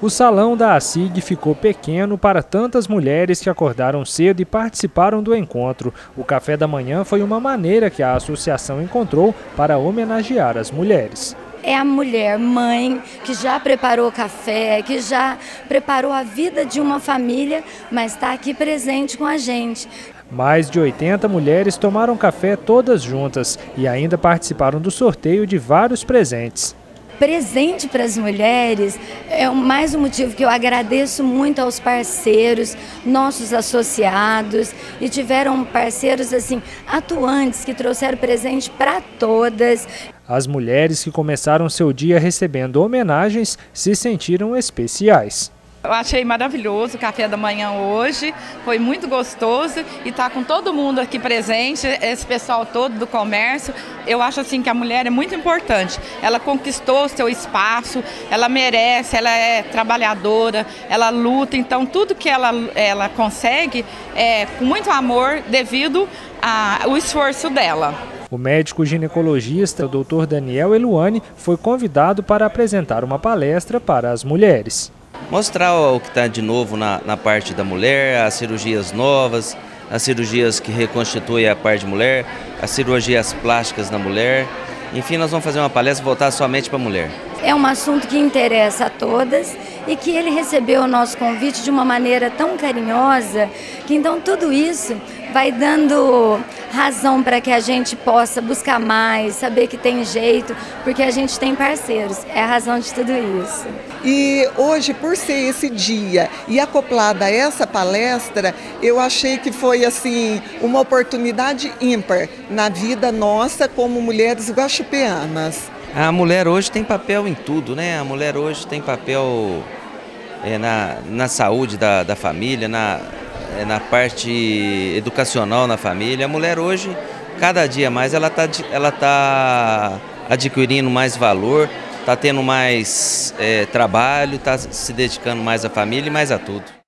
O salão da ACIG ficou pequeno para tantas mulheres que acordaram cedo e participaram do encontro. O café da manhã foi uma maneira que a associação encontrou para homenagear as mulheres. É a mulher, mãe, que já preparou café, que já preparou a vida de uma família, mas está aqui presente com a gente. Mais de 80 mulheres tomaram café todas juntas e ainda participaram do sorteio de vários presentes. Presente para as mulheres é mais um motivo que eu agradeço muito aos parceiros, nossos associados, e tiveram parceiros assim atuantes que trouxeram presente para todas. As mulheres que começaram seu dia recebendo homenagens se sentiram especiais. Eu achei maravilhoso o café da manhã hoje, foi muito gostoso e está com todo mundo aqui presente, esse pessoal todo do comércio. Eu acho assim que a mulher é muito importante, ela conquistou o seu espaço, ela merece, ela é trabalhadora, ela luta, então tudo que ela consegue é com muito amor devido ao esforço dela. O médico ginecologista, o Dr. Daniel Eluani, foi convidado para apresentar uma palestra para as mulheres. Mostrar o que está de novo na parte da mulher, as cirurgias novas, as cirurgias que reconstituem a parte de mulher, as cirurgias plásticas na mulher. Enfim, nós vamos fazer uma palestra voltada somente para a mulher. É um assunto que interessa a todas e que ele recebeu o nosso convite de uma maneira tão carinhosa que então tudo isso vai dando razão para que a gente possa buscar mais, saber que tem jeito, porque a gente tem parceiros, é a razão de tudo isso. E hoje, por ser esse dia e acoplada a essa palestra, eu achei que foi assim uma oportunidade ímpar na vida nossa como mulheres guaxupeanas. A mulher hoje tem papel em tudo, né? A mulher hoje tem papel na saúde da família, na parte educacional na família. A mulher hoje, cada dia mais, ela tá adquirindo mais valor, está tendo mais trabalho, está se dedicando mais à família e mais a tudo.